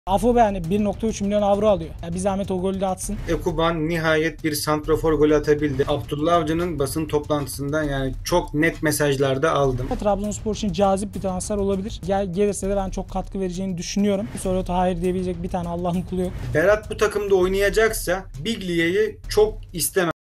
Afobe yani 1,3 milyon avro alıyor. Bir zahmet o golü de atsın. Ekuban nihayet bir santrafor golü atabildi. Abdullah Avcı'nın basın toplantısından yani çok net mesajlarda aldım. Trabzonspor için cazip bir transfer olabilir. Gelirse de ben çok katkı vereceğini düşünüyorum. Sonra hayır diyebilecek bir tane Allah'ın kulu yok. Berat bu takımda oynayacaksa Biglia'yı çok istemem.